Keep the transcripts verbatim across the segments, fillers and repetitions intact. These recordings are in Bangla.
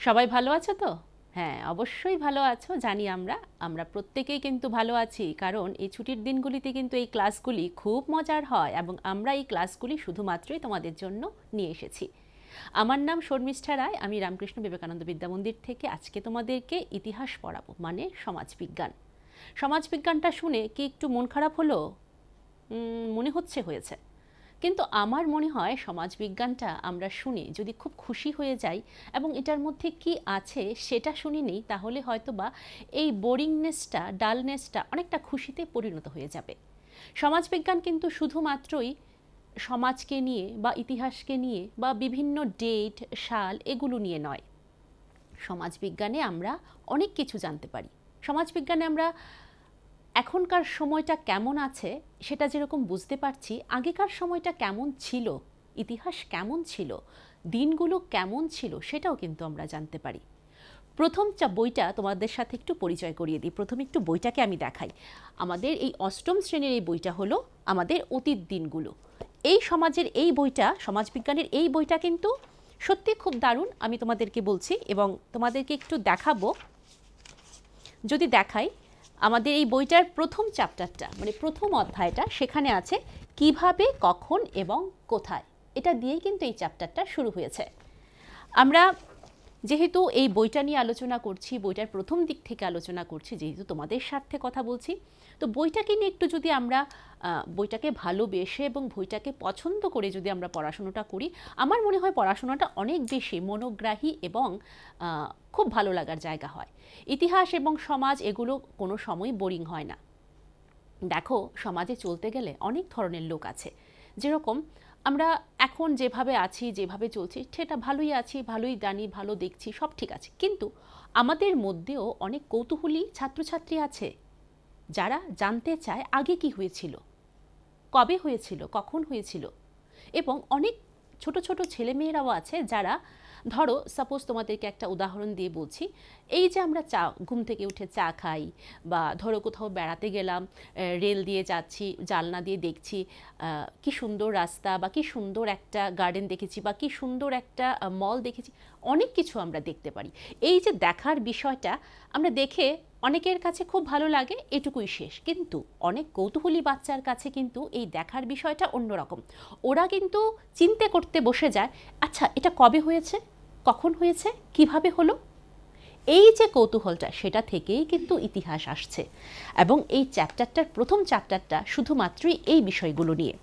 সবাই ভালো আছো তো? হ্যাঁ, অবশ্যই ভালো আছো জানি আমরা। আমরা প্রত্যেকেই কিন্তু ভালো আছি, কারণ এই ছুটির দিনগুলিতে কিন্তু এই ক্লাসগুলি খুব মজার হয় এবং আমরা এই ক্লাসগুলি শুধুমাত্রই তোমাদের জন্য নিয়ে এসেছি। আমার নাম শর্মিষ্ঠা রায়, আমি রামকৃষ্ণ বিবেকানন্দ বিদ্যামন্দির থেকে আজকে তোমাদেরকে ইতিহাস পড়াবো, মানে সমাজবিজ্ঞান। সমাজবিজ্ঞানটা শুনে কি একটু মন খারাপ হলো? মনে হচ্ছে হয়েছে, কিন্তু আমার মনে হয় সমাজবিজ্ঞানটা আমরা শুনে যদি খুব খুশি হয়ে যাই এবং এটার মধ্যে কি আছে সেটা শুনি নেই, তাহলে হয়তো বা এই বোরিংনেসটা, ডালনেসটা অনেকটা খুশিতে পরিণত হয়ে যাবে। সমাজবিজ্ঞান কিন্তু শুধুমাত্রই সমাজকে নিয়ে বা ইতিহাসকে নিয়ে বা বিভিন্ন ডেট, সাল এগুলো নিয়ে নয়। সমাজবিজ্ঞানে আমরা অনেক কিছু জানতে পারি। সমাজবিজ্ঞানে আমরা এখনকার সময়টা কেমন আছে সেটা যেরকম বুঝতে পারছি, আগেকার সময়টা কেমন ছিল, ইতিহাস কেমন ছিল, দিনগুলো কেমন ছিল সেটাও কিন্তু আমরা জানতে পারি। প্রথম চা বইটা তোমাদের সাথে একটু পরিচয় করিয়ে দিই। প্রথমে একটু বইটাকে আমি দেখাই। আমাদের এই অষ্টম শ্রেণীর এই বইটা হলো আমাদের অতীত দিনগুলো। এই সমাজের এই বইটা, সমাজবিজ্ঞানের এই বইটা কিন্তু সত্যি খুব দারুণ, আমি তোমাদেরকে বলছি এবং তোমাদেরকে একটু দেখাবো। যদি দেখাই, আমাদের এই বইটার প্রথম চ্যাপ্টারটা, মানে প্রথম অধ্যায়টা, সেখানে আছে কিভাবে, কখন এবং কোথায়। এটা দিয়েই কিন্তু এই চ্যাপ্টারটা শুরু হয়েছে। আমরা যেহেতু এই বইটা নিয়ে আলোচনা করছি, বইটার প্রথম দিক থেকে আলোচনা করছি, যেহেতু তোমাদের স্বার্থে কথা বলছি, তো বইটাকে নিয়ে একটু যদি আমরা বইটাকে ভালোবেসে এবং বইটাকে পছন্দ করে যদি আমরা পড়াশোনাটা করি, আমার মনে হয় পড়াশোনাটা অনেক বেশি মনোগ্রাহী এবং খুব ভালো লাগার জায়গা হয়। ইতিহাস এবং সমাজ এগুলো কোনো সময় বোরিং হয় না। দেখো, সমাজে চলতে গেলে অনেক ধরনের লোক আছে। যেরকম আমরা এখন যেভাবে আছি, যেভাবে চলছি, সেটা ভালোই আছি, ভালোই জানি, ভালো দেখছি, সব ঠিক আছে, কিন্তু আমাদের মধ্যেও অনেক কৌতূহলী ছাত্রছাত্রী আছে যারা জানতে চায় আগে কি হয়েছিল, কবে হয়েছিল, কখন হয়েছিল। এবং অনেক ছোট ছোট ছেলেমেয়েরাও আছে যারা, ধরো সাপোজ তোমাদেরকে একটা উদাহরণ দিয়ে বলছি, এই যে আমরা চা, ঘুম থেকে উঠে চা খাই, বা ধরো কোথাও বেড়াতে গেলাম, রেল দিয়ে যাচ্ছি, জানলা দিয়ে দেখছি কি সুন্দর রাস্তা, বা কি সুন্দর একটা গার্ডেন দেখেছি, বা কি সুন্দর একটা মল দেখেছি, অনেক কিছু আমরা দেখতে পারি। এই যে দেখার বিষয়টা, আমরা দেখে অনেকের কাছে খুব ভালো লাগে, এটুকুই শেষ। কিন্তু অনেক কৌতূহলী বাচ্চার কাছে কিন্তু এই দেখার বিষয়টা অন্যরকম। ওরা কিন্তু চিন্তা করতে বসে যায়, আচ্ছা এটা কবে হয়েছে, কখন হয়েছে, কিভাবে হলো। এই যে কৌতূহলটা, সেটা থেকেই কিন্তু ইতিহাস আসছে। এবং এই চ্যাপ্টারটার প্রথম চ্যাপ্টারটা শুধুমাত্রই এই বিষয়গুলো নিয়ে।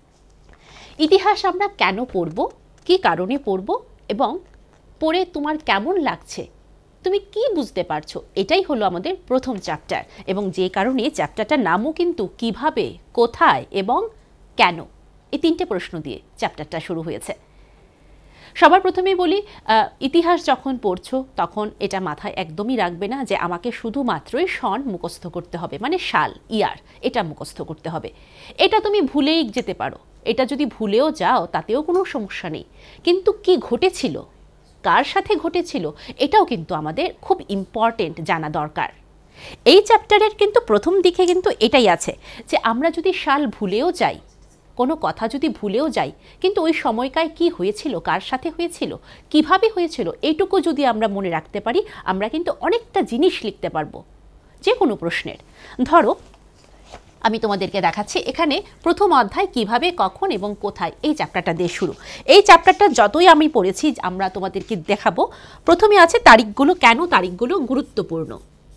ইতিহাস আমরা কেন পড়ব, কী কারণে পড়ব, এবং পড়ে তোমার কেমন লাগছে, তুমি কি বুঝতে পারছো, এটাই হলো আমাদের প্রথম চ্যাপ্টার। এবং যে কারণে চ্যাপ্টারটার নামও কিন্তু কিভাবে, কোথায় এবং কেন, এই তিনটে প্রশ্ন দিয়ে চ্যাপ্টারটা শুরু হয়েছে। সবার প্রথমেই বলি, ইতিহাস যখন পড়ছো তখন এটা মাথায় একদমই রাখবে না যে আমাকে শুধুমাত্রই সন মুখস্থ করতে হবে, মানে সাল, ইয়ার, এটা মুখস্থ করতে হবে। এটা তুমি ভুলেই যেতে পারো, এটা যদি ভুলেও যাও তাতেও কোনো সমস্যা নেই, কিন্তু কি ঘটেছিল, কার সাথে ঘটেছিল, এটাও কিন্তু আমাদের খুব ইম্পর্টেন্ট জানা দরকার। এই চ্যাপ্টারের কিন্তু প্রথম দিকে কিন্তু এটাই আছে যে আমরা যদি সাল ভুলেও যাই, কোনো কথা যদি ভুলেও যাই, কিন্তু ওই সময়কায় কি হয়েছিল, কার সাথে হয়েছিল, কিভাবে হয়েছিল, এইটুকু যদি আমরা মনে রাখতে পারি, আমরা কিন্তু অনেকটা জিনিস লিখতে পারবো যে কোনো প্রশ্নের। ধরো আমি তোমাদেরকে দেখাচ্ছি, এখানে প্রথম অধ্যায় কিভাবে, কখন এবং কোথায়, এই চ্যাপ্টারটা দিয়ে শুরু। এই চ্যাপ্টারটা যতই আমি পড়েছি, আমরা তোমাদেরকে দেখাবো। প্রথমে আছে তারিখগুলো, কেন তারিখগুলো গুরুত্বপূর্ণ।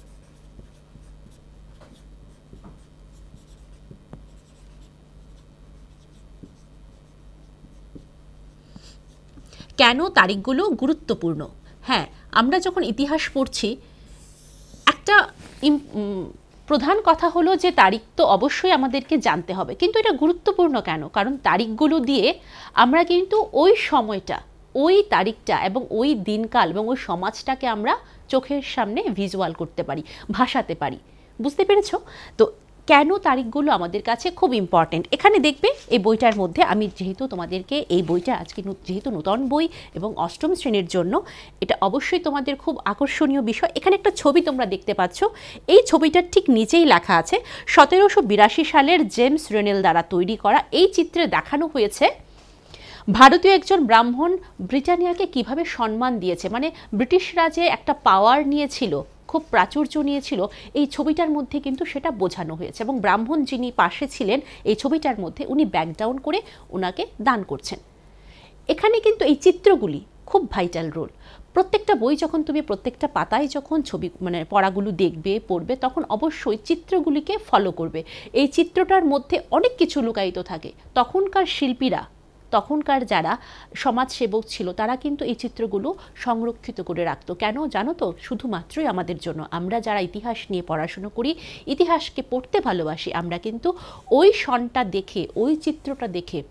কেন তারিখগুলো গুরুত্বপূর্ণ? হ্যাঁ, আমরা যখন ইতিহাস পড়ছি, একটা প্রধান কথা হলো যে তারিখ তো অবশ্যই আমাদেরকে জানতে হবে, কিন্তু এটা গুরুত্বপূর্ণ কেন? কারণ তারিখগুলো দিয়ে আমরা কিন্তু ওই সময়টা, ওই তারিখটা এবং ওই দিনকাল এবং ওই সমাজটাকে আমরা চোখের সামনে ভিজুয়াল করতে পারি, ভাসাতে পারি। বুঝতে পেরেছ? তো কেন তারিখগুলো আমাদের কাছে খুব ইম্পর্টেন্ট। এখানে দেখবে এই বইটার মধ্যে, আমি যেহেতু তোমাদেরকে এই বইটা আজকে যেহেতু নূতন বই এবং অষ্টম শ্রেণীর জন্য, এটা অবশ্যই তোমাদের খুব আকর্ষণীয় বিষয়। এখানে একটা ছবি তোমরা দেখতে পাচ্ছ, এই ছবিটার ঠিক নিচেই লেখা আছে সতেরোশো বিরাশি সালের জেমস রেনেল দ্বারা তৈরি করা। এই চিত্রে দেখানো হয়েছে ভারতীয় একজন ব্রাহ্মণ ব্রিটানিয়াকে কিভাবে সম্মান দিয়েছে, মানে ব্রিটিশরা যে একটা পাওয়ার নিয়েছিল, খুব প্রাচুর্য নিয়েছিল, এই ছবিটার মধ্যে কিন্তু সেটা বোঝানো হয়েছে। এবং ব্রাহ্মণ যিনি পাশে ছিলেন এই ছবিটার মধ্যে, উনি ব্যাকডাউন করে ওনাকে দান করছেন। এখানে কিন্তু এই চিত্রগুলি খুব ভাইটাল রোল। প্রত্যেকটা বই যখন তুমি প্রত্যেকটা পাতায় যখন ছবি মানে পড়াগুলো দেখবে পড়বে, তখন অবশ্যই চিত্রগুলিকে ফলো করবে। এই চিত্রটার মধ্যে অনেক কিছু লুকায়িত থাকে। তখনকার শিল্পীরা, তখনকার যারা সমাজসেবক ছিল, তারা কিন্তু এই চিত্রগুলো সংরক্ষিত করে রাখতো। কেন জানো তো? শুধুমাত্রই আমাদের জন্য। আমরা যারা ইতিহাস নিয়ে পড়াশুনো করি, ইতিহাসকে পড়তে ভালোবাসি, আমরা কিন্তু ওই সনটা দেখে, ওই চিত্রটা দেখে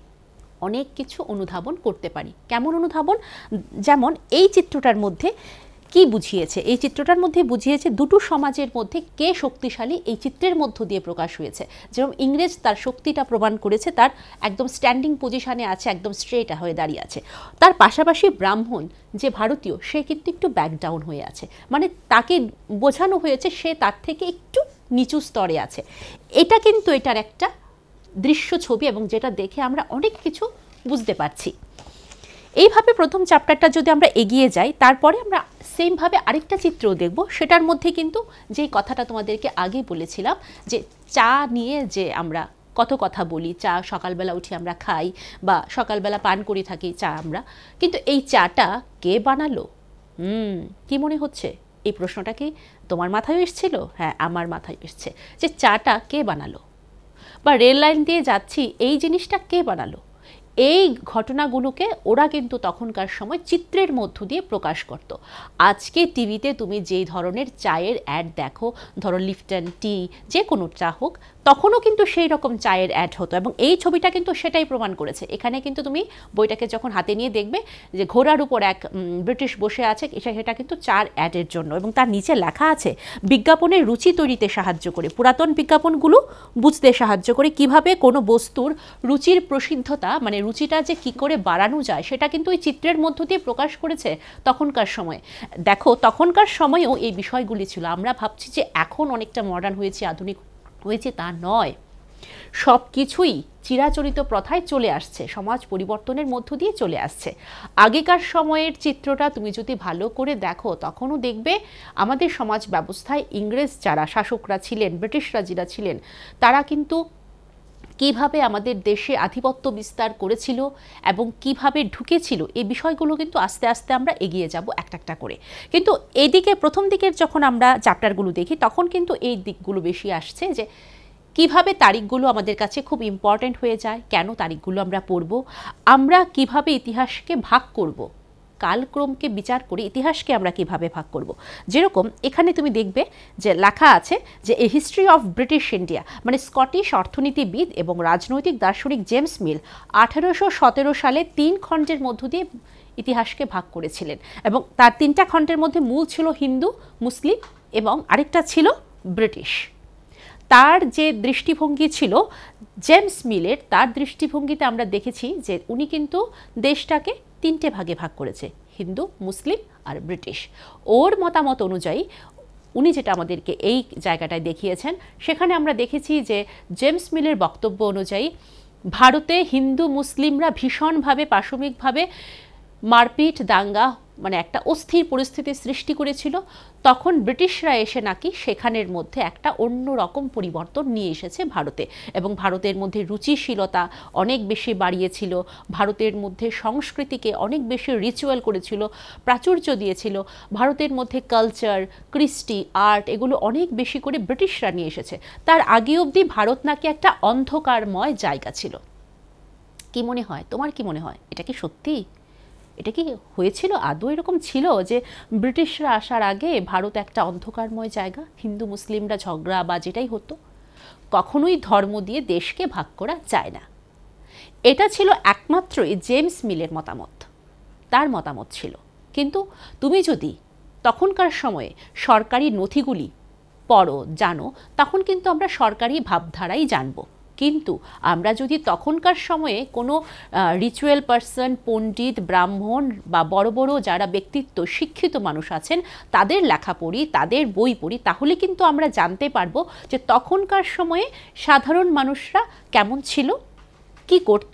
অনেক কিছু অনুধাবন করতে পারি। কেমন অনুধাবন? যেমন এই চিত্রটার মধ্যে কি বুঝিয়েছে? এই চিত্রটার মধ্যে বুঝিয়েছে দুটো সমাজের মধ্যে কে শক্তিশালী, এই চিত্রের মধ্য দিয়ে প্রকাশ হয়েছে। যেরকম ইংরেজ তার শক্তিটা প্রমাণ করেছে, তার একদম স্ট্যান্ডিং পজিশনে আছে, একদম স্ট্রেট হয়ে দাঁড়িয়ে আছে। তার পাশাপাশি ব্রাহ্মণ যে ভারতীয়, সে কিন্তু একটু ব্যাকডাউন হয়ে আছে, মানে তাকে বোঝানো হয়েছে সে তার থেকে একটু নিচু স্তরে আছে। এটা কিন্তু এটার একটা দৃশ্য ছবি, এবং যেটা দেখে আমরা অনেক কিছু বুঝতে পারছি। এইভাবে প্রথম চ্যাপ্টারটা যদি আমরা এগিয়ে যাই, তারপরে আমরা সেমভাবে আরেকটা চিত্রও দেখব। সেটার মধ্যে কিন্তু যেই কথাটা তোমাদেরকে আগেই বলেছিলাম, যে চা নিয়ে যে আমরা কত কথা বলি, চা সকালবেলা উঠে আমরা খাই বা সকালবেলা পান করে থাকি চা আমরা, কিন্তু এই চাটা কে বানালো? হুম কি মনে হচ্ছে? এই প্রশ্নটা কি তোমার মাথায় এসেছিল? হ্যাঁ, আমার মাথায় এসছে, যে চাটা কে বানালো, বা রেল লাইন দিয়ে যাচ্ছি এই জিনিসটা কে বানালো। এই ঘটনাগুলোকে ওরা কিন্তু তখনকার সময় চিত্রের মধ্য দিয়ে প্রকাশ করত। আজকে টিভিতে তুমি যেই ধরনের চায়ের অ্যাড দেখো, ধরো লিফটন টি, যে কোনো চা হোক, তখনও কিন্তু সেই রকম চায়ের অ্যাড হতো, এবং এই ছবিটা কিন্তু সেটাই প্রমাণ করেছে। এখানে কিন্তু তুমি বইটাকে যখন হাতে নিয়ে দেখবে যে ঘোড়ার উপর এক ব্রিটিশ বসে আছে, সেটা কিন্তু চার অ্যাডের জন্য, এবং তার নিচে লেখা আছে বিজ্ঞাপনের রুচি তৈরিতে সাহায্য করে, পুরাতন বিজ্ঞাপনগুলো বুঝতে সাহায্য করে, কিভাবে কোনো বস্তুর রুচির প্রসিদ্ধতা, মানে রুচিটা যে কি করে বাড়ানো যায়, সেটা কিন্তু ওই চিত্রের মধ্য দিয়ে প্রকাশ করেছে তখনকার সময়। দেখো তখনকার সময়েও এই বিষয়গুলি ছিল। আমরা ভাবছি যে এখন অনেকটা মডার্ন হয়েছে, আধুনিক হয়েছে, তা নয়। সব কিছুই চিরাচরিত প্রথায় চলে আসছে, সমাজ পরিবর্তনের মধ্য দিয়ে চলে আসছে। আগেকার সময়ের চিত্রটা তুমি যদি ভালো করে দেখো, তখনও দেখবে আমাদের সমাজ ব্যবস্থায় ইংরেজ যারা শাসকরা ছিলেন, ব্রিটিশরা যারা ছিলেন, তারা কিন্তু কিভাবে আমাদের দেশে আধিপত্য বিস্তার করেছিল এবং কিভাবে ঢুকেছিল, এই বিষয়গুলো কিন্তু আস্তে আস্তে আমরা এগিয়ে যাব একটা একটা করে। কিন্তু এইদিকে প্রথম দিকের যখন আমরা চ্যাপ্টারগুলো দেখি, তখন কিন্তু এই দিকগুলো বেশি আসছে, যে কিভাবে তারিখগুলো আমাদের কাছে খুব ইম্পর্ট্যান্ট হয়ে যায়, কেন তারিখগুলো আমরা পড়ব, আমরা কিভাবে ইতিহাসকে ভাগ করব, কালক্রমকে বিচার করে ইতিহাসকে আমরা কিভাবে ভাগ করব। যেরকম এখানে তুমি দেখবে যে লেখা আছে যে a history of British India, মানে স্কটিশ অর্থনীতিবিদ এবং রাজনৈতিক দার্শনিক জেমস মিল আঠেরোশো সতেরো সালে তিন খণ্ডের মধ্য দিয়ে ইতিহাসকে ভাগ করেছিলেন, এবং তার তিনটা খণ্ডের মধ্যে মূল ছিল হিন্দু, মুসলিম এবং আরেকটা ছিল ব্রিটিশ। তার যে দৃষ্টিভঙ্গি ছিল জেমস মিলের, তার দৃষ্টিভঙ্গিতে আমরা দেখেছি যে উনি কিন্তু দেশটাকে তিনটে ভাগে ভাগ করেছে, হিন্দু, মুসলিম আর ব্রিটিশ। ওর মতামত অনুযায়ী উনি যেটা আমাদেরকে এই জায়গাটায় দেখিয়েছেন, সেখানে আমরা দেখেছি যে জেমস মিলের বক্তব্য অনুযায়ী ভারতে হিন্দু মুসলিমরা ভীষণভাবে পাশবিকভাবে মারপিট, দাঙ্গা, মানে একটা অস্থির পরিস্থিতির সৃষ্টি করেছিল। তখন ব্রিটিশরা এসে নাকি সেখানের মধ্যে একটা অন্য রকম পরিবর্তন নিয়ে এসেছে ভারতে, এবং ভারতের মধ্যে রুচিশীলতা অনেক বেশি বাড়িয়েছিল, ভারতের মধ্যে সংস্কৃতিকে অনেক বেশি রিচুয়াল করেছিল, প্রাচুর্য দিয়েছিল, ভারতের মধ্যে কালচার, কৃষ্টি, আর্ট, এগুলো অনেক বেশি করে ব্রিটিশরা নিয়ে এসেছে। তার আগে অবধি ভারত নাকি একটা অন্ধকারময় জায়গা ছিল। কি মনে হয়, তোমার কি মনে হয়, এটা কি সত্যি? এটা কি হয়েছিল? আদৌ এরকম ছিল যে ব্রিটিশরা আসার আগে ভারত একটা অন্ধকারময় জায়গা, হিন্দু মুসলিমরা ঝগড়া বা যেটাই হতো? কখনোই ধর্ম দিয়ে দেশকে ভাগ করা যায় না। এটা ছিল একমাত্রই জেমস মিলের মতামত, তার মতামত ছিল। কিন্তু তুমি যদি তখনকার সময়ে সরকারি নথিগুলি পড়ো, জানো, তখন কিন্তু আমরা সরকারি ভাবধারাই জানবো। কিন্তু আমরা যদি তখনকার সময়ে কোনো রিচুয়াল পার্সন, পণ্ডিত, ব্রাহ্মণ বা বড় বড় যারা ব্যক্তিত্ব, শিক্ষিত মানুষ আছেন, তাদের লেখা পড়ি, তাদের বই পড়ি, তাহলে কিন্তু আমরা জানতে পারবো যে তখনকার সময়ে সাধারণ মানুষরা কেমন ছিল, কি করত,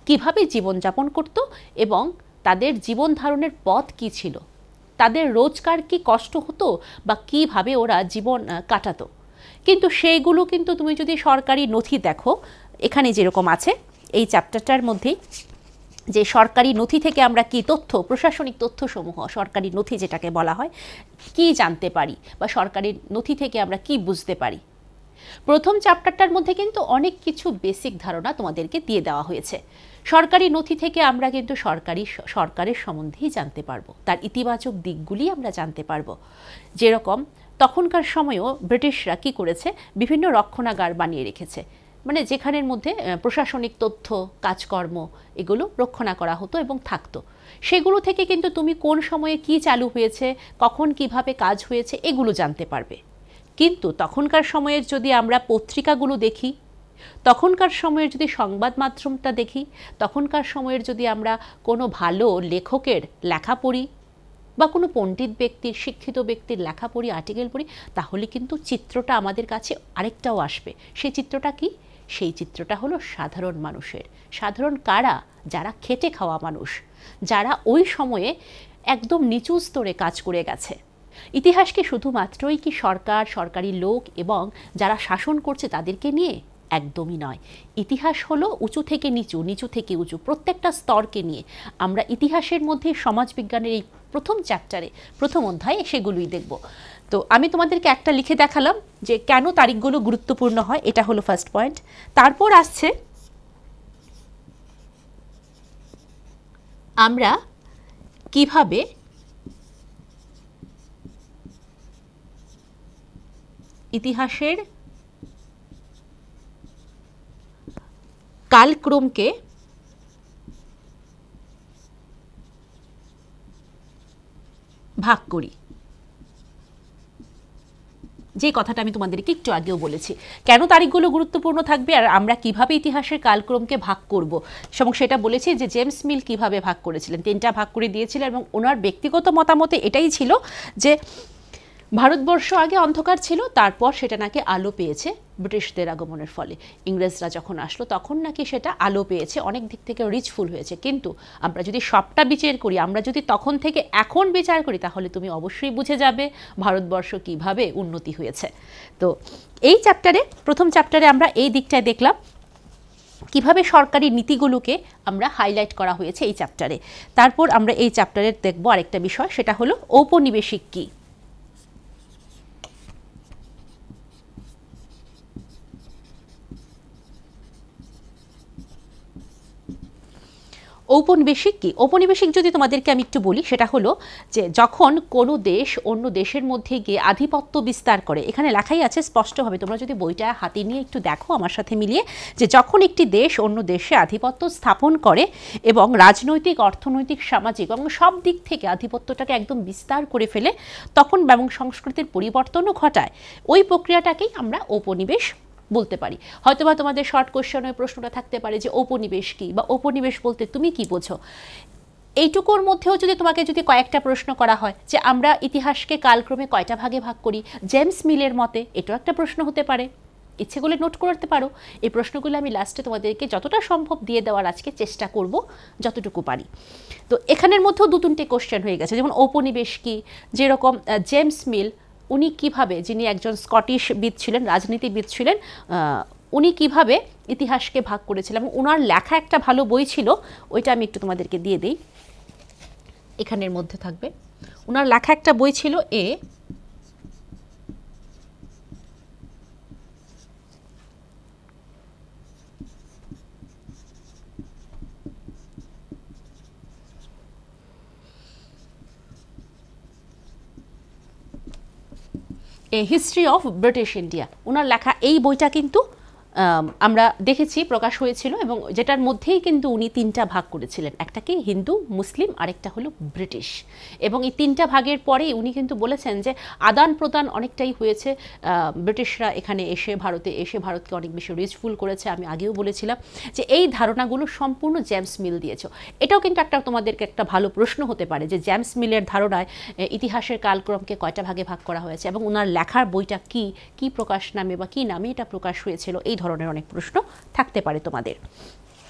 কিভাবে জীবনযাপন করত এবং তাদের জীবন ধারণের পথ কী ছিল, তাদের রোজকার কি কষ্ট হতো বা কিভাবে ওরা জীবন কাটাতো। কিন্তু সেইগুলো কিন্তু তুমি যদি সরকারি নথি দেখো, এখানে যেরকম আছে এই চ্যাপ্টারটার মধ্যেই, যে সরকারি নথি থেকে আমরা কি তথ্য, প্রশাসনিক তথ্যসমূহ, সরকারি নথি যেটাকে বলা হয়, কি জানতে পারি বা সরকারি নথি থেকে আমরা কি বুঝতে পারি। প্রথম চ্যাপ্টারটার মধ্যে কিন্তু অনেক কিছু বেসিক ধারণা তোমাদেরকে দিয়ে দেওয়া হয়েছে। সরকারি নথি থেকে আমরা কিন্তু সরকারি সরকারের সম্বন্ধেই জানতে পারবো, তার ইতিবাচক দিকগুলি আমরা জানতে পারবো। যেরকম তখনকার সময়ও ব্রিটিশরা কি করেছে, বিভিন্ন রক্ষণাগার বানিয়ে রেখেছে, মানে যেখানের মধ্যে প্রশাসনিক তথ্য, কাজকর্ম এগুলো রক্ষণা করা হতো এবং থাকতো। সেগুলো থেকে কিন্তু তুমি কোন সময়ে কি চালু হয়েছে, কখন কিভাবে কাজ হয়েছে এগুলো জানতে পারবে। কিন্তু তখনকার সময়ের যদি আমরা পত্রিকাগুলো দেখি, তখনকার সময়ের যদি সংবাদ মাধ্যমটা দেখি, তখনকার সময়ের যদি আমরা কোনো ভালো লেখকের লেখা পড়ি বা কোনো পণ্ডিত ব্যক্তির, শিক্ষিত ব্যক্তির লেখা পড়ি, আর্টিকেল পড়ি, তাহলে কিন্তু চিত্রটা আমাদের কাছে আরেকটাও আসবে। সেই চিত্রটা কি? সেই চিত্রটা হলো সাধারণ মানুষের। সাধারণ কারা? যারা খেটে খাওয়া মানুষ, যারা ওই সময়ে একদম নিচু স্তরে কাজ করে গেছে। ইতিহাসকে শুধুমাত্রই কি সরকার, সরকারি লোক এবং যারা শাসন করছে তাদেরকে নিয়ে? একদমই নয়। ইতিহাস হলো উঁচু থেকে নিচু, নিচু থেকে উঁচু, প্রত্যেকটা স্তরকে নিয়ে। আমরা ইতিহাসের মধ্যে সমাজবিজ্ঞানের এই প্রথম চ্যাপ্টারে, প্রথম অধ্যায়ে সেগুলোই দেখব। তো আমি তোমাদেরকে একটা লিখে দেখালাম যে কেন তারিখগুলো গুরুত্বপূর্ণ হয়, এটা হলো ফার্স্ট পয়েন্ট। তারপর আসছে আমরা কিভাবে ইতিহাসের কালক্রমকে ভাগ করি। যে কথাটা আমি তোমাদেরকে একটু আগেও বলেছি, কেন তারিখগুলো গুরুত্বপূর্ণ থাকবে আর আমরা কিভাবে ইতিহাসের কালক্রমকে ভাগ করব, এবং সেটা বলেছি যে জেমস মিল কিভাবে ভাগ করেছিলেন, তিনটা ভাগ করে দিয়েছিলেন। এবং ওনার ব্যক্তিগত মতামতে এটাই ছিল যে ভারতবর্ষ আগে অন্ধকার ছিল, তারপর সেটা নাকি আলো পেয়েছে ব্রিটিশদের আগমনের ফলে। ইংরেজরা যখন আসলো তখন নাকি সেটা আলো পেয়েছে, অনেক দিক থেকে রিচফুল হয়েছে। কিন্তু আমরা যদি সবটা বিচার করি, আমরা যদি তখন থেকে এখন বিচার করি, তাহলে তুমি অবশ্যই বুঝে যাবে ভারতবর্ষ কিভাবে উন্নতি হয়েছে। তো এই চ্যাপ্টারে, প্রথম চ্যাপ্টারে আমরা এই দিকটায় দেখলাম কিভাবে সরকারি নীতিগুলোকে আমরা হাইলাইট করা হয়েছে এই চ্যাপ্টারে। তারপর আমরা এই চ্যাপ্টারে দেখব আরেকটা বিষয়, সেটা হলো ঔপনিবেশিক কি। ঔপনিবেশিক কি? ঔপনিবেশিক যদি তোমাদেরকে আমি একটু বলি, সেটা হলো যে যখন কোনো দেশ অন্য দেশের মধ্যে গিয়ে আধিপত্য বিস্তার করে। এখানে লেখাই আছে স্পষ্টভাবে, তোমরা যদি বইটা হাতে নিয়ে একটু দেখো আমার সাথে মিলিয়ে, যে যখন একটি দেশ অন্য দেশে আধিপত্য স্থাপন করে এবং রাজনৈতিক, অর্থনৈতিক, সামাজিক এবং সব দিক থেকে আধিপত্যটাকে একদম বিস্তার করে ফেলে, তখন এবং সংস্কৃতির পরিবর্তনও ঘটায়, ওই প্রক্রিয়াটাকেই আমরা ঔপনিবেশ বলতে পারি। হয়তোবা তোমাদের শর্ট কোশ্চেনের প্রশ্নটা থাকতে পারে যে ঔপনিবেশ কি, বা ঔপনিবেশ বলতে তুমি কি বোঝো। এইটুকুর মধ্যেও যদি তোমাকে যদি কয়েকটা প্রশ্ন করা হয় যে আমরা ইতিহাসকে কালক্রমে কয়টা ভাগে ভাগ করি জেমস মিলের মতে, এটাও একটা প্রশ্ন হতে পারে। ইচ্ছে করলে নোট করতে পারো। এই প্রশ্নগুলো আমি লাস্টে তোমাদেরকে যতটা সম্ভব দিয়ে দেওয়ার আজকে চেষ্টা করব, যতটুকু পারি। তো এখানের মধ্যেও দু তিনটে কোশ্চেন হয়ে গেছে, যেমন ঔপনিবেশ কি, যেরকম জেমস মিল উনি কিভাবে, যিনি একজন স্কটিশবিদ ছিলেন, রাজনীতিবিদ ছিলেন, উনি কিভাবে ইতিহাসকে ভাগ করেছিলেন। এবং ওনার লেখা একটা ভালো বই ছিল, ওইটা আমি একটু তোমাদেরকে দিয়ে দিই, এখানের মধ্যে থাকবে। ওনার লেখা একটা বই ছিল a a history of British India. ওনার লেখা এই বইটা কিন্তু আমরা দেখেছি প্রকাশ হয়েছিল, এবং যেটার মধ্যেই কিন্তু উনি তিনটা ভাগ করেছিলেন, একটা কি হিন্দু, মুসলিম, আরেকটা হলো ব্রিটিশ। এবং এই তিনটা ভাগের পরেই উনি কিন্তু বলেছেন যে আদান প্রদান অনেকটাই হয়েছে, ব্রিটিশরা এখানে এসে, ভারতে এসে ভারতকে অনেক বেশি রিচফুল করেছে। আমি আগেও বলেছিলাম যে এই ধারণাগুলো সম্পূর্ণ জেমস মিল দিয়েছে। এটাও কিন্তু একটা তোমাদেরকে একটা ভালো প্রশ্ন হতে পারে যে জেমস মিলের ধারণায় ইতিহাসের কালক্রমকে কয়টা ভাগে ভাগ করা হয়েছে, এবং ওনার লেখার বইটা কি, কি প্রকাশ নামে বা কি নামে এটা প্রকাশ হয়েছিল, এই ধরনের অনেক প্রশ্ন থাকতে পারে তোমাদের।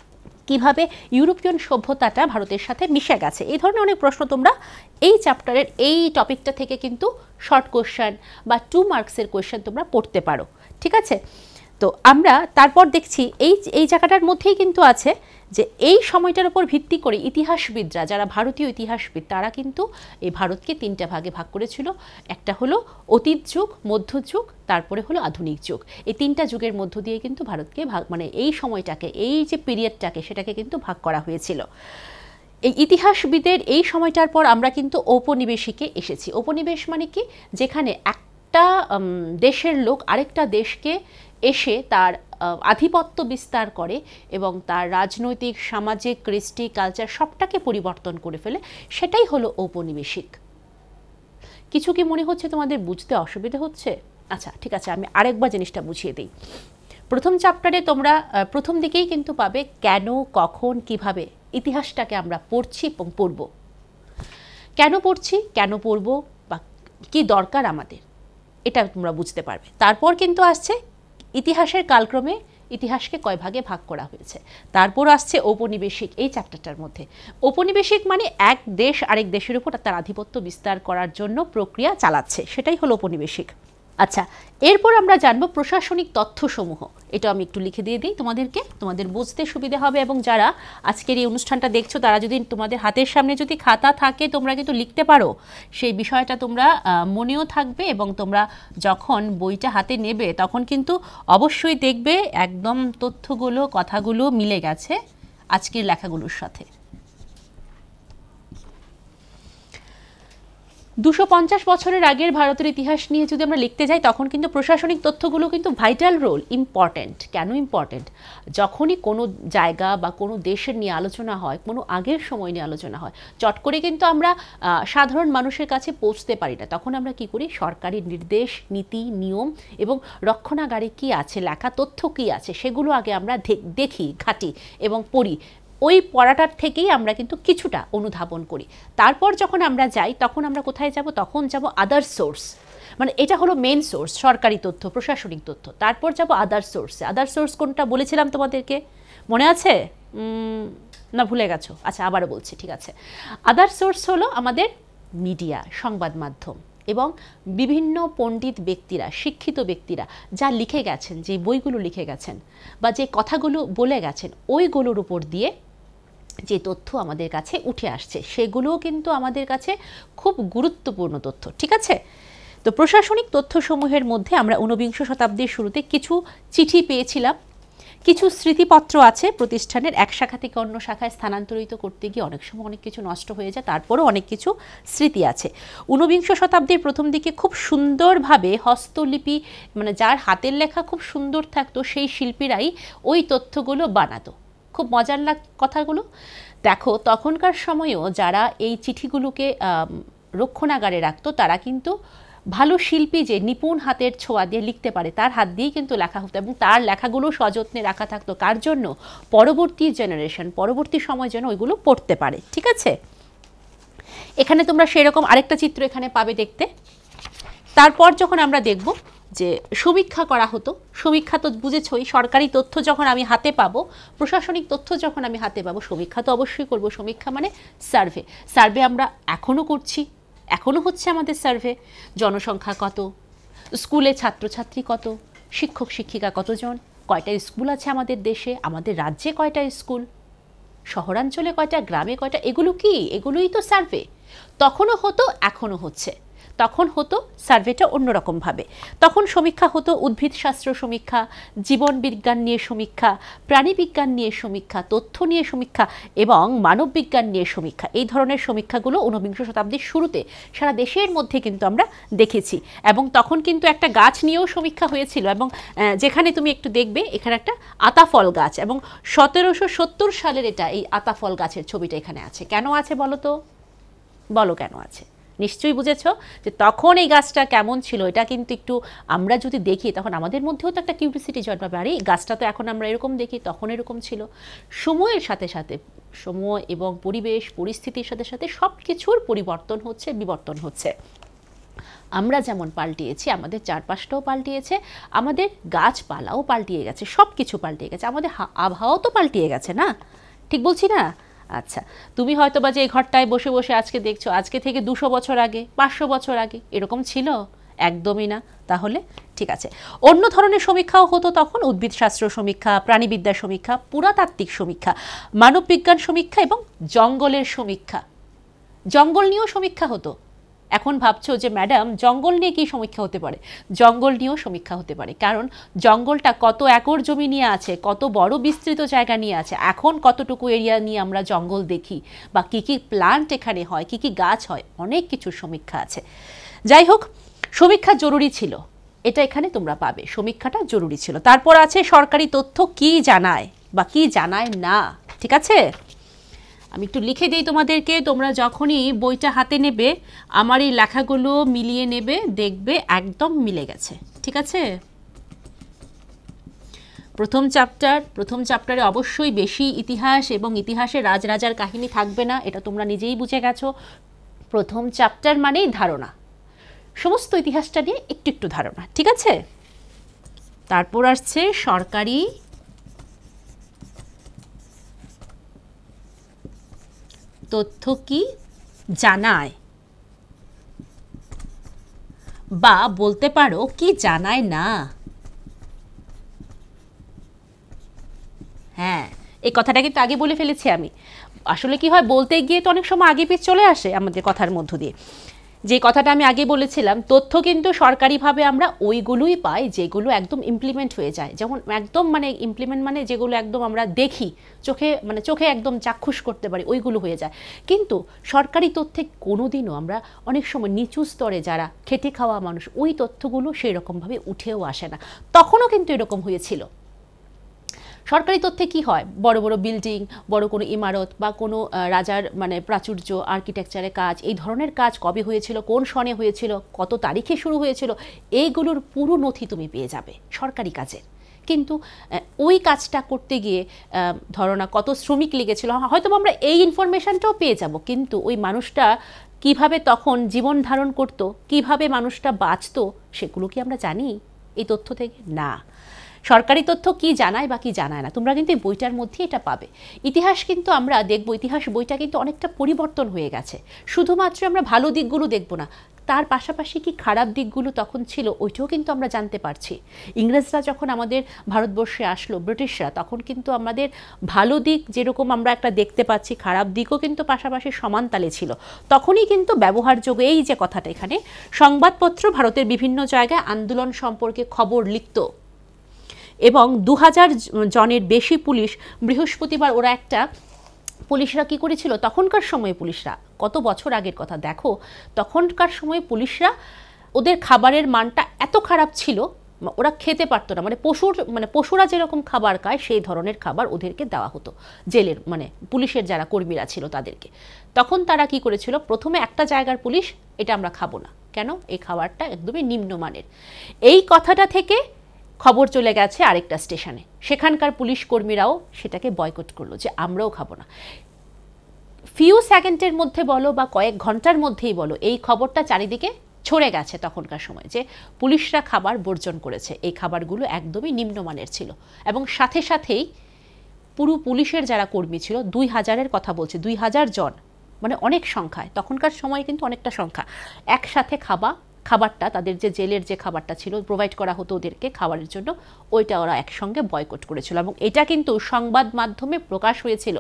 কিভাবে ইউরোপিয়ান সভ্যতাটা ভারতের সাথে মিশে গেছে। এই ধরনের অনেক প্রশ্ন তোমরা এই চ্যাপ্টারের এই টপিকটা থেকে কিন্তু শর্ট কোশ্চেন বা টু মার্কসের কোশ্চেন তোমরা পড়তে পারো, ঠিক আছে। তো আমরা তারপর দেখছি এই এই জায়গাটার মধ্যেই কিন্তু আছে যে এই সময়টার উপর ভিত্তি করে ইতিহাসবিদরা, যারা ভারতীয় ইতিহাসবিদ, তারা কিন্তু এই ভারতকে তিনটা ভাগে ভাগ করেছিল। একটা হলো অতীত যুগ, মধ্যযুগ, তারপরে হলো আধুনিক যুগ। এই তিনটা যুগের মধ্য দিয়ে কিন্তু ভারতকে ভাগ, মানে এই সময়টাকে, এই যে পিরিয়ডটাকে, সেটাকে কিন্তু ভাগ করা হয়েছিল। এই ইতিহাসবিদের এই সময়টার পর আমরা কিন্তু ঔপনিবেশিকে এসেছি। ঔপনিবেশ মানে কি? যেখানে একটা দেশের লোক আরেকটা দেশকে এসে তার আধিপত্য বিস্তার করে এবং তার রাজনৈতিক, সামাজিক, কৃষ্টি, কালচার সবটাকে পরিবর্তন করে ফেলে, সেটাই হলো ঔপনিবেশিক। কিছু কি মনে হচ্ছে তোমাদের বুঝতে অসুবিধা হচ্ছে? আচ্ছা ঠিক আছে, আমি আরেকবার জিনিসটা বুঝিয়ে দিই। প্রথম চ্যাপ্টারে তোমরা প্রথম দিকেই কিন্তু পাবে কেন, কখন, কিভাবে ইতিহাসটাকে আমরা পড়ছি এবং পড়ব, কেন পড়ছি, কেন পড়ব বা কি দরকার আমাদের, এটা তোমরা বুঝতে পারবে। তারপর কিন্তু আসছে ইতিহাসের কালক্রমে ইতিহাসকে কয় ভাগে ভাগ করা হয়েছে। তারপর আসছে ঔপনিবেশিক এই চ্যাপ্টারটার মধ্যে। ঔপনিবেশিক মানে এক দেশ আরেক দেশের উপর তার আধিপত্য বিস্তার করার জন্য প্রক্রিয়া চালাচ্ছে, সেটাই হলো ঔপনিবেশিক। আচ্ছা, এরপর আমরা জানবো প্রশাসনিক তথ্যসমূহ। এটা আমি একটু লিখে দিয়ে দিই তোমাদেরকে, তোমাদের বুঝতে সুবিধা হবে। এবং যারা আজকের এই অনুষ্ঠানটা দেখছো, তারা যদি তোমাদের হাতের সামনে যদি খাতা থাকে, তোমরা কিন্তু লিখতে পারো, সেই বিষয়টা তোমরা মনেও থাকবে। এবং তোমরা যখন বইটা হাতে নেবে তখন কিন্তু অবশ্যই দেখবে একদম তথ্যগুলো, কথাগুলো মিলে গেছে আজকের লেখাগুলোর সাথে। দুশো পঞ্চাশ বছরের আগের ভারতের ইতিহাস নিয়ে যদি আমরা লিখতে যাই, তখন কিন্তু প্রশাসনিক তথ্যগুলো কিন্তু ভাইটাল রোল, ইম্পর্ট্যান্ট। কেন ইম্পর্ট্যান্ট? যখনই কোনো জায়গা বা কোনো দেশের নিয়ে আলোচনা হয়, কোনো আগের সময় নিয়ে আলোচনা হয়, চট করে কিন্তু আমরা সাধারণ মানুষের কাছে পৌঁছতে পারি না। তখন আমরা কি করি? সরকারি নির্দেশ, নীতি, নিয়ম এবং রক্ষণাগারে কি আছে, লেখা তথ্য কি আছে, সেগুলো আগে আমরা দেখি, ঘাঁটি এবং পড়ি। ওই পড়াটার থেকেই আমরা কিন্তু কিছুটা অনুধাবন করি। তারপর যখন আমরা যাই, তখন আমরা কোথায় যাব? তখন যাব আদার সোর্স, মানে এটা হলো মেন সোর্স, সরকারি তথ্য, প্রশাসনিক তথ্য। তারপর যাব আদার সোর্সে। আদার সোর্স কোনটা বলেছিলাম তোমাদেরকে, মনে আছে না ভুলে গেছো? আচ্ছা আবারও বলছি, ঠিক আছে। আদার সোর্স হলো আমাদের মিডিয়া, সংবাদ মাধ্যম এবং বিভিন্ন পণ্ডিত ব্যক্তিরা, শিক্ষিত ব্যক্তিরা যা লিখে গেছেন, যে বইগুলো লিখে গেছেন বা যে কথাগুলো বলে গেছেন, ওইগুলোর উপর দিয়ে যে তথ্য আমাদের কাছে উঠে আসছে, সেগুলোও কিন্তু আমাদের কাছে খুব গুরুত্বপূর্ণ তথ্য, ঠিক আছে। তো প্রশাসনিক তথ্যসমূহের মধ্যে আমরা ঊনবিংশ শতাব্দীর শুরুতে কিছু চিঠি পেয়েছিলাম, কিছু স্মৃতিপত্র আছে প্রতিষ্ঠানের এক শাখা থেকে অন্য শাখায় স্থানান্তরিত করতে গিয়ে অনেক সময় অনেক কিছু নষ্ট হয়ে যায়, তারপরেও অনেক কিছু স্মৃতি আছে। ঊনবিংশ শতাব্দীর প্রথম দিকে খুব সুন্দরভাবে হস্তলিপি, মানে যার হাতের লেখা খুব সুন্দর থাকতো, সেই শিল্পীরাই ওই তথ্যগুলো বানাতো। খুব মজার লাগ কথাগুলো দেখো, তখনকার সময়েও যারা এই চিঠিগুলোকে রক্ষণাগারে রাখতো, তারা কিন্তু ভালো শিল্পী, যে নিপুণ হাতের ছোঁয়া দিয়ে লিখতে পারে, তার হাত দিয়েই কিন্তু লেখা হতো এবং তার লেখাগুলো সযত্নে রাখা থাকতো। কার জন্য? পরবর্তী জেনারেশন, পরবর্তী সময় যেন ওইগুলো পড়তে পারে, ঠিক আছে। এখানে তোমরা সেরকম আরেকটা চিত্র এখানে পাবে দেখতে। তারপর যখন আমরা দেখব যে সমীক্ষা করা হতো, সমীক্ষা তো বুঝেছই, সরকারি তথ্য যখন আমি হাতে পাবো, প্রশাসনিক তথ্য যখন আমি হাতে পাবো, সমীক্ষা তো অবশ্যই করব। সমীক্ষা মানে সার্ভে। সার্ভে আমরা এখনও করছি, এখনও হচ্ছে আমাদের সার্ভে। জনসংখ্যা কত, স্কুলে ছাত্রছাত্রী কত, শিক্ষক শিক্ষিকা কতজন, কয়টা স্কুল আছে আমাদের দেশে, আমাদের রাজ্যে কয়টা স্কুল, শহরাঞ্চলে কয়টা, গ্রামে কয়টা, এগুলো কি? এগুলোই তো সার্ভে। তখনও হতো, এখনও হচ্ছে। তখন হতো সার্ভেটা অন্যরকমভাবে। তখন সমীক্ষা হতো উদ্ভিদশাস্ত্র সমীক্ষা, জীবন বিজ্ঞান নিয়ে সমীক্ষা, প্রাণীবিজ্ঞান নিয়ে সমীক্ষা, তথ্য নিয়ে সমীক্ষা এবং মানববিজ্ঞান নিয়ে সমীক্ষা। এই ধরনের সমীক্ষাগুলো ঊনবিংশ শতাব্দীর শুরুতে সারা দেশের মধ্যে কিন্তু আমরা দেখেছি। এবং তখন কিন্তু একটা গাছ নিয়েও সমীক্ষা হয়েছিল, এবং যেখানে তুমি একটু দেখবে এখানে একটা আতাফল গাছ, এবং সতেরোশো সত্তর সালের এটা, এই আতাফল গাছের ছবিটা এখানে আছে। কেন আছে বলো তো? বলো কেন আছে? নিশ্চয়ই বুঝেছ যে তখন এই গাছটা কেমন ছিল। এটা কিন্তু একটু আমরা যদি দেখি, তখন আমাদের মধ্যেও তো একটা কিউরিসিটি জন্মাবে, আরে গাছটা তো এখন আমরা এরকম দেখি, তখন এরকম ছিল। সময়ের সাথে সাথে, সময় এবং পরিবেশ পরিস্থিতির সাথে সাথে সব কিছুর পরিবর্তন হচ্ছে, বিবর্তন হচ্ছে। আমরা যেমন পাল্টিয়েছি, আমাদের চারপাশটাও পাল্টিয়েছে, আমাদের গাছপালাও পাল্টিয়ে গেছে, সব কিছু পাল্টিয়ে গেছে, আমাদের আবহাওয়াও তো পাল্টিয়ে গেছে না? ঠিক বলছি না? আচ্ছা, তুমি হয়তো বা যে এই ঘরটায় বসে বসে আজকে দেখছো, আজকে থেকে দুশো বছর আগে, পাঁচশো বছর আগে এরকম ছিল? একদমই না। তাহলে ঠিক আছে, অন্য ধরনের সমীক্ষাও হতো তখন, উদ্ভিদশাস্ত্র সমীক্ষা, প্রাণীবিদ্যার সমীক্ষা, পুরাতাত্ত্বিক সমীক্ষা, মানববিজ্ঞান সমীক্ষা এবং জঙ্গলের সমীক্ষা। জঙ্গল নিয়েও সমীক্ষা হতো। এখন ভাবছো যে ম্যাডাম জঙ্গল নিয়ে কি সমীক্ষা হতে পারে? জঙ্গল নিয়েও সমীক্ষা হতে পারে, কারণ জঙ্গলটা কত একর জমি নিয়ে আছে, কত বড় বিস্তৃত জায়গা নিয়ে আছে, এখন কতটুকু এরিয়া নিয়ে আমরা জঙ্গল দেখি, বা কী কী প্লান্ট এখানে হয়, কী কী গাছ হয়, অনেক কিছুর সমীক্ষা আছে। যাই হোক, সমীক্ষা জরুরি ছিল, এটা এখানে তোমরা পাবে, সমীক্ষাটা জরুরি ছিল। তারপর আছে সরকারি তথ্য কি জানায় বা কি জানায় না। ঠিক আছে, আমি একটু লিখে দিই তোমাদেরকে, তোমরা যখনই বইটা হাতে নেবে আমার এই লেখাগুলো মিলিয়ে নেবে, দেখবে একদম মিলে গেছে। ঠিক আছে, প্রথম চ্যাপ্টার, প্রথম চ্যাপ্টারে অবশ্যই বেশি ইতিহাস এবং ইতিহাসে রাজরাজার কাহিনী থাকবে না, এটা তোমরা নিজেই বুঝে গেছো। প্রথম চ্যাপ্টার মানেই ধারণা, সমস্ত ইতিহাসটা নিয়ে একটু একটু ধারণা। ঠিক আছে, তারপর আসছে সরকারি তথ্য কি জানায়, বা বলতে পারো কি জানায় না। হ্যাঁ, এই কথাটা কিন্তু আগে বলে ফেলেছি আমি। আসলে কি হয়, বলতে গিয়ে তো অনেক সময় আগে পিছ চলে আসে আমাদের কথার মধ্য দিয়ে। যে কথাটা আমি আগে বলেছিলাম, তথ্য কিন্তু সরকারিভাবে আমরা ওইগুলোই পাই যেগুলো একদম ইমপ্লিমেন্ট হয়ে যায়, যেমন একদম মানে ইমপ্লিমেন্ট মানে যেগুলো একদম আমরা দেখি, চোখে মানে চোখে একদম চাক্ষুষ করতে পারি, ওইগুলো হয়ে যায়। কিন্তু সরকারি তথ্যে কোনোদিনও আমরা অনেক সময় নিচু স্তরে যারা খেটে খাওয়া মানুষ, ওই তথ্যগুলো সেই রকমভাবে উঠেও আসে না। তখনও কিন্তু এরকম হয়েছিল। সরকারি তথ্যে কি হয়, বড় বড় বিল্ডিং, বড় কোনো ইমারত বা কোনো রাজার মানে প্রাচুর্য, আর্কিটেকচারের কাজ, এই ধরনের কাজ কবে হয়েছিল, কোন সনে হয়েছিল, কত তারিখে শুরু হয়েছিল, এইগুলোর পুরো নথি তুমি পেয়ে যাবে সরকারি কাজের। কিন্তু ওই কাজটা করতে গিয়ে ধরো না কত শ্রমিক লেগেছিল, হয়তো আমরা এই ইনফরমেশনটাও পেয়ে যাব, কিন্তু ওই মানুষটা কিভাবে তখন জীবন ধারণ করতো, কিভাবে মানুষটা বাঁচতো, সেগুলো কি আমরা জানি এই তথ্য থেকে? না। সরকারি তথ্য কি জানায় বা কি জানায় না, তোমরা কিন্তু এই বইটার মধ্যে এটা পাবে। ইতিহাস কিন্তু আমরা দেখব, ইতিহাস বইটা কিন্তু অনেকটা পরিবর্তন হয়ে গেছে। শুধুমাত্র আমরা ভালো দিকগুলো দেখব না, তার পাশাপাশি কি খারাপ দিকগুলো তখন ছিল ওইটাও কিন্তু আমরা জানতে পারছি। ইংরেজরা যখন আমাদের ভারতবর্ষে আসলো, ব্রিটিশরা, তখন কিন্তু আমাদের ভালো দিক যেরকম আমরা একটা দেখতে পাচ্ছি, খারাপ দিকও কিন্তু পাশাপাশি সমান তালে ছিল। তখনই কিন্তু ব্যবহারযোগ্য এই যে কথাটা, এখানে সংবাদপত্র ভারতের বিভিন্ন জায়গায় আন্দোলন সম্পর্কে খবর লিখত, এবং দু হাজার জনের বেশি পুলিশ বৃহস্পতিবার, ওরা একটা পুলিশরা কি করেছিল তখনকার সময়ে, পুলিশরা কত বছর আগের কথা দেখো, তখনকার সময়ে পুলিশরা ওদের খাবারের মানটা এত খারাপ ছিল, ওরা খেতে পারতো না, মানে পশুর মানে পশুরা যেরকম খাবার খায় সেই ধরনের খাবার ওদেরকে দেওয়া হতো জেলের মানে পুলিশের যারা কর্মীরা ছিল তাদেরকে। তখন তারা কি করেছিল, প্রথমে একটা জায়গার পুলিশ, এটা আমরা খাবো না, কেন, এই খাবারটা একদমই নিম্নমানের। এই কথাটা থেকে খবর চলে গেছে আরেকটা স্টেশনে, সেখানকার পুলিশ কর্মীরাও সেটাকে বয়কট করলো যে আমরাও খাবো না। ফিউ সেকেন্ডের মধ্যে বলো বা কয়েক ঘন্টার মধ্যেই বলো, এই খবরটা চারিদিকে ছড়ে গেছে তখনকার সময় যে পুলিশরা খাবার বর্জন করেছে, এই খাবারগুলো একদমই নিম্নমানের ছিল। এবং সাথে সাথেই পুরো পুলিশের যারা কর্মী ছিল, দুই হাজারের কথা বলছে, দুই হাজার জন, মানে অনেক সংখ্যায়, তখনকার সময় কিন্তু অনেকটা সংখ্যা, একসাথে খাবা খাবারটা, তাদের যে জেলের যে খাবারটা ছিল প্রোভাইড করা হতো ওদেরকে খাবারের জন্য, ওইটা ওরা একসঙ্গে বয়কট করেছিল। এবং এটা কিন্তু সংবাদ মাধ্যমে প্রকাশ হয়েছিল।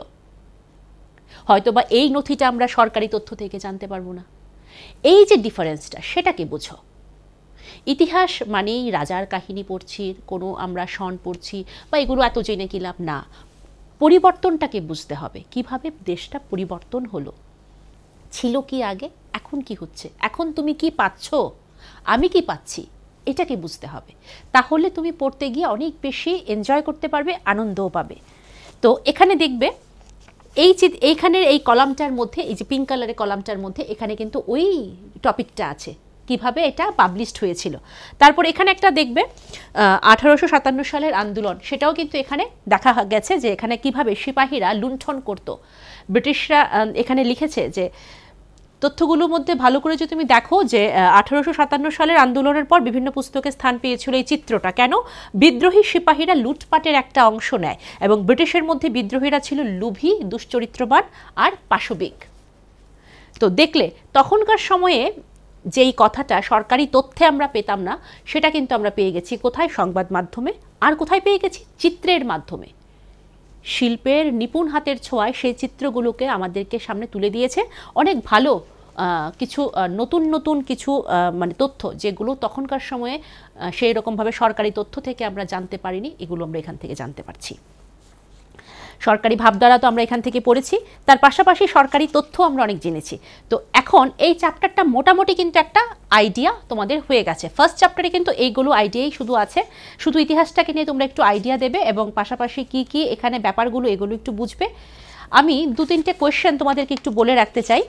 হয়তোবা এই নথিটা আমরা সরকারি তথ্য থেকে জানতে পারবো না। এই যে ডিফারেন্সটা, সেটাকে বোঝো। ইতিহাস মানেই রাজার কাহিনী পড়ছি, কোনো আমরা সন পড়ছি বা এগুলো এত জেনে কি লাভ, না, পরিবর্তনটাকে বুঝতে হবে, কিভাবে দেশটা পরিবর্তন হলো, ছিল কি আগে, এখন কি হচ্ছে, এখন তুমি কি পাচ্ছ, আমি কি পাচ্ছি, এটাকে বুঝতে হবে। তাহলে তুমি পড়তে গিয়ে অনেক বেশি এনজয় করতে পারবে, আনন্দও পাবে। তো এখানে দেখবে এই যে এইখানের এই কলামটার মধ্যে, এই যে পিঙ্ক কালারের কলামটার মধ্যে, এখানে কিন্তু ওই টপিকটা আছে, কিভাবে এটা পাবলিশড হয়েছিল। তারপর এখানে একটা দেখবে আঠারোশো সাতান্ন সালের আন্দোলন, সেটাও কিন্তু এখানে দেখা গেছে যে এখানে কিভাবে সিপাহীরা লুণ্ঠন করত। ব্রিটিশরা এখানে লিখেছে যে তথ্যগুলোর মধ্যে ভালো করে যদি তুমি দেখো যে আঠারোশো সাতান্ন সালের আন্দোলনের পর বিভিন্ন পুস্তকে স্থান পেয়েছিল এই চিত্রটা। কেন? বিদ্রোহী সিপাহীরা লুটপাটের একটা অংশ নেয় এবং ব্রিটিশের মধ্যে বিদ্রোহীরা ছিল লোভী, দুশ্চরিত্রবান আর পাশবিক। তো দেখলে তখনকার সময়ে যেই কথাটা সরকারি তথ্যে আমরা পেতাম না, সেটা কিন্তু আমরা পেয়ে গেছি কোথায়? সংবাদ মাধ্যমে। আর কোথায় পেয়ে গেছি? চিত্রের মাধ্যমে। শিল্পের নিপুণ হাতের ছোঁয়ায় সেই চিত্রগুলোকে আমাদেরকে সামনে তুলে দিয়েছে অনেক ভালো কিছু নতুন নতুন কিছু মানে তথ্য, যেগুলো তখনকার সময়ে সেই রকমভাবে সরকারি তথ্য থেকে আমরা জানতে পারিনি, এগুলো আমরা এখান থেকে জানতে পারছি। সরকারি ভাবধারা তো আমরা এখান থেকে পড়েছি, তার পাশাপাশি সরকারি তথ্য আমরা অনেক জেনেছি। তো এখন এই চ্যাপ্টারটা মোটামুটি কিন্তু একটা আইডিয়া তোমাদের হয়ে গেছে। ফার্স্ট চ্যাপ্টারে কিন্তু এইগুলো আইডিয়াই শুধু আছে, শুধু ইতিহাসটাকে নিয়ে তোমরা একটু আইডিয়া দেবে এবং পাশাপাশি কি কি এখানে ব্যাপারগুলো এগুলো একটু বুঝবে। আমি দু তিনটে কোয়েশ্চেন তোমাদেরকে একটু বলে রাখতে চাই।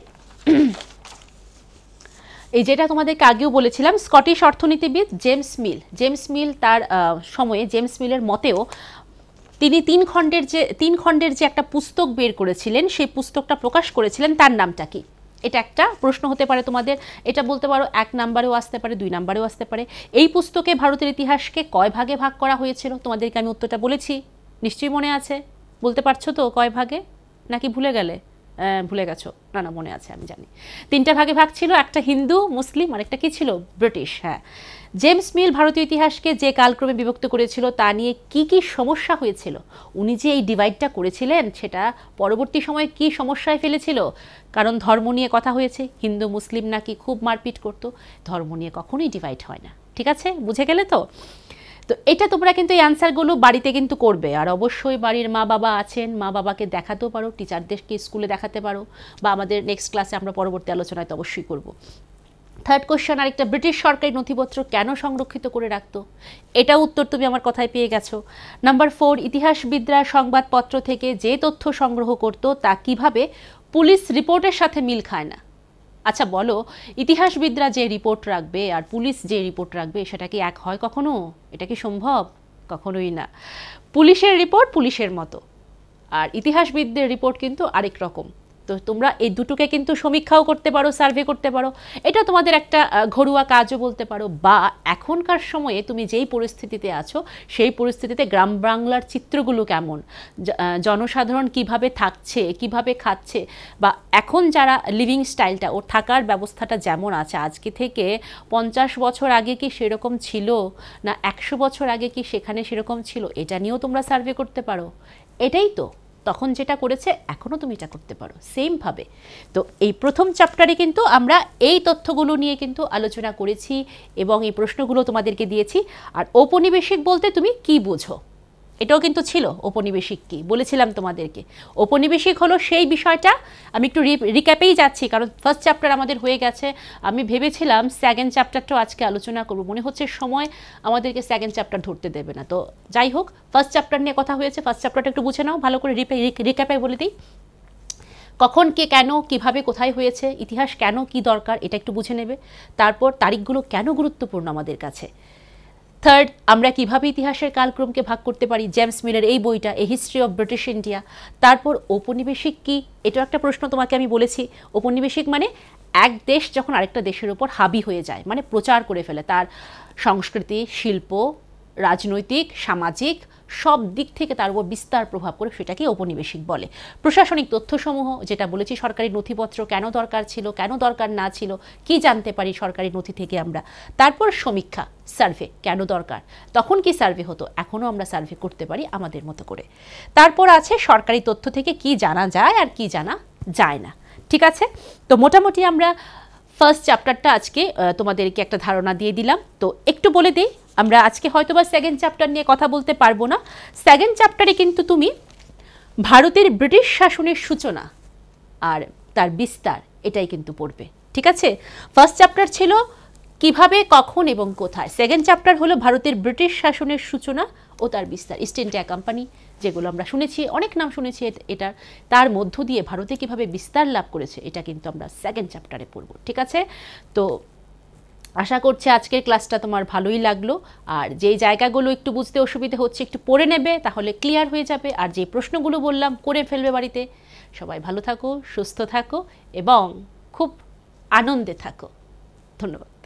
এই যেটা তোমাদেরকে আগেও বলেছিলাম, স্কটিশ অর্থনীতিবিদ জেমস মিল, জেমস মিল তার সময়ে জেমস মিলের মতেও তিনি তিন খণ্ডের যে তিন খণ্ডের যে একটা পুস্তক বের করেছিলেন, সেই পুস্তকটা প্রকাশ করেছিলেন, তার নামটা কি? এটা একটা প্রশ্ন হতে পারে তোমাদের। এটা বলতে পারো এক নাম্বারেও আসতে পারে, দুই নাম্বারেও আসতে পারে। এই পুস্তকে ভারতের ইতিহাসকে কয় ভাগে ভাগ করা হয়েছিল? তোমাদেরকে আমি উত্তরটা বলেছি, নিশ্চয়ই মনে আছে। বলতে পারছো তো কয় ভাগে, নাকি ভুলে গেলে? ভুলে গেছো? না না, মনে আছে, আমি জানি। তিনটা ভাগে ভাগ ছিল, একটা হিন্দু মুসলিম আর একটা কি ছিল? ব্রিটিশ। হ্যাঁ, জেমস মিল ভারতীয় ইতিহাসকে যে কালক্রমে বিভক্ত করেছিল তা নিয়ে কি কি সমস্যা হয়েছিল, উনি যে এই ডিভাইডটা করেছিলেন সেটা পরবর্তী সময়ে কি সমস্যায় ফেলেছিল? কারণ ধর্ম নিয়ে কথা হয়েছে, হিন্দু মুসলিম নাকি খুব মারপিট করতো। ধর্ম নিয়ে কখনোই ডিভাইড হয় না। ঠিক আছে, বুঝে গেলে তো? তো এটা তোমরা কিন্তু এই অ্যান্সারগুলো বাড়িতে কিন্তু করবে। আর অবশ্যই বাড়ির মা বাবা আছেন, মা বাবাকে দেখাতেও পারো, টিচারদেরকে স্কুলে দেখাতে পারো, বা আমাদের নেক্সট ক্লাসে আমরা পরবর্তী আলোচনায় তো অবশ্যই করব। থার্ড কোশ্চেন, আরেকটা, ব্রিটিশ সরকারি নথিপত্র কেন সংরক্ষিত করে রাখতো? এটা উত্তর তুমি আমার কথায় পেয়ে গেছো। নাম্বার ফোর, ইতিহাসবিদরা সংবাদপত্র থেকে যে তথ্য সংগ্রহ করত তা কিভাবে পুলিশ রিপোর্টের সাথে মিল খায় না? আচ্ছা বলো, ইতিহাসবিদরা যে রিপোর্ট রাখবে আর পুলিশ যে রিপোর্ট রাখবে সেটা কি এক হয় কখনো? এটা কি সম্ভব? কখনোই না। পুলিশের রিপোর্ট পুলিশের মতো, আর ইতিহাসবিদদের রিপোর্ট কিন্তু আরেক রকম। তো তোমরা এই দুটোকে কিন্তু সমীক্ষাও করতে পারো, সার্ভে করতে পারো। এটা তোমাদের একটা ঘরোয়া কাজও বলতে পারো। বা এখনকার সময়ে তুমি যেই পরিস্থিতিতে আছো সেই পরিস্থিতিতে গ্রাম বাংলার চিত্রগুলো কেমন, জনসাধারণ কিভাবে থাকছে, কিভাবে খাচ্ছে, বা এখন যারা লিভিং স্টাইলটা, ওর থাকার ব্যবস্থাটা যেমন আছে আজকে থেকে পঞ্চাশ বছর আগে কি সেরকম ছিল, না একশো বছর আগে কি সেখানে সেরকম ছিল, এটা নিয়েও তোমরা সার্ভে করতে পারো। এটাই তো তখন যেটা করেছে এখনও তুমি এটা করতে পারো সেমভাবে। তো এই প্রথম চ্যাপ্টারে কিন্তু আমরা এই তথ্যগুলো নিয়ে কিন্তু আলোচনা করেছি এবং এই প্রশ্নগুলো তোমাদেরকে দিয়েছি। আর ঔপনিবেশিক বলতে তুমি কি বোঝো, এটাও কিন্তু ছিল। ঔপনিবেশিক কি বলেছিলাম তোমাদেরকে? ঔপনিবেশিক হলো সেই বিষয়টা, আমি একটু রিক্যাপেই যাচ্ছি কারণ ফার্স্ট চ্যাপ্টার আমাদের হয়ে গেছে। আমি ভেবেছিলাম সেকেন্ড চ্যাপ্টারটাও আজকে আলোচনা করব, মনে হচ্ছে সময় আমাদেরকে সেকেন্ড চ্যাপ্টার ধরতে দেবে না। তো যাই হোক, ফার্স্ট চ্যাপ্টার নিয়ে কথা হয়েছে, ফার্স্ট চ্যাপ্টারটা একটু বুঝে নাও ভালো করে, রিক্যাপে বলে দিই। কখন কে কেন কিভাবে কোথায় হয়েছে, ইতিহাস কেন কি দরকার এটা একটু বুঝে নেবে। তারপর তারিখগুলো কেন গুরুত্বপূর্ণ আমাদের কাছে। থার্ড, আমরা কিভাবে ইতিহাসের কালক্রমকে ভাগ করতে পারি, জেমস মিলের এই বইটা, a history of British India. তারপর ঔপনিবেশিক কি, এটাও একটা প্রশ্ন তোমাকে আমি বলেছি। ঔপনিবেশিক মানে এক দেশ যখন আরেকটা দেশের উপর হাবি হয়ে যায়, মানে প্রচার করে ফেলে, তার সংস্কৃতি, শিল্প, রাজনৈতিক, সামাজিক সব দিক থেকে তার উপর বিস্তার প্রভাব করে, সেটাকে ঔপনিবেশিক বলে। প্রশাসনিক তথ্যসমূহ, যেটা বলেছি সরকারি নথিপত্র কেন দরকার ছিল, কেন দরকার না ছিল, কি জানতে পারি সরকারি নথি থেকে আমরা। তারপর সমীক্ষা, সার্ভে কেন দরকার, তখন কি সার্ভে হতো, এখনও আমরা সার্ভে করতে পারি আমাদের মতো করে। তারপর আছে সরকারি তথ্য থেকে কি জানা যায় আর কি জানা যায় না। ঠিক আছে, তো মোটামুটি আমরা ফার্স্ট চ্যাপ্টারটা আজকে তোমাদেরকে একটা ধারণা দিয়ে দিলাম। তো একটু বলে দিই, আমরা আজকে হয়তো বা সেকেন্ড চ্যাপ্টার নিয়ে কথা বলতে পারবো না। সেকেন্ড চ্যাপ্টারে কিন্তু তুমি ভারতের ব্রিটিশ শাসনের সূচনা আর তার বিস্তার এটাই কিন্তু পড়বে। ঠিক আছে, ফার্স্ট চ্যাপ্টার ছিল কিভাবে, কখন এবং কোথায়। সেকেন্ড চ্যাপ্টার হলো ভারতের ব্রিটিশ শাসনের সূচনা ও তার বিস্তার। ইস্ট ইন্ডিয়া কোম্পানি, যেগুলো আমরা শুনেছি, অনেক নাম শুনেছি এটার, তার মধ্য দিয়ে ভারতে কিভাবে বিস্তার লাভ করেছে, এটা কিন্তু আমরা সেকেন্ড চ্যাপ্টারে পড়ব। ঠিক আছে, তো আশা করছি আজকের ক্লাসটা তোমার ভালোই লাগলো। আর যেই জায়গাগুলো একটু বুঝতে অসুবিধা হচ্ছে একটু পড়ে নেবে, তাহলে ক্লিয়ার হয়ে যাবে। আর যে প্রশ্নগুলো বললাম করে ফেলবে বাড়িতে। সবাই ভালো থাকো, সুস্থ থাকো এবং খুব আনন্দে থাকো। ধন্যবাদ।